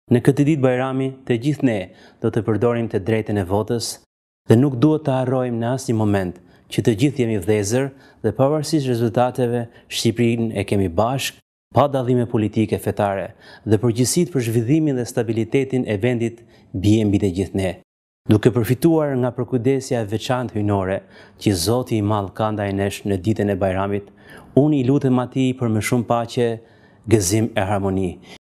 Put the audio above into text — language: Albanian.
Në këtë ditë bajrami, të gjithë ne do të përdorim të drejtën e votës dhe nuk duhet të harrojmë në asnjë moment që të gjithë jemi vëllezër dhe pavarësisht rezultateve, Shqipërinë e kemi bashkë, pa dallime politike fetare dhe përgjegjësitë për zhvillimin dhe stabilitetin e vendit bie mbi të gjithë ne. Duke përfituar nga përkujdesja e veçantë hyjnore që Zoti i Madh ka ndaj nesh në ditën e Bajramit, unë i lutem atij për më shumë paqe, gëzim e harmoni.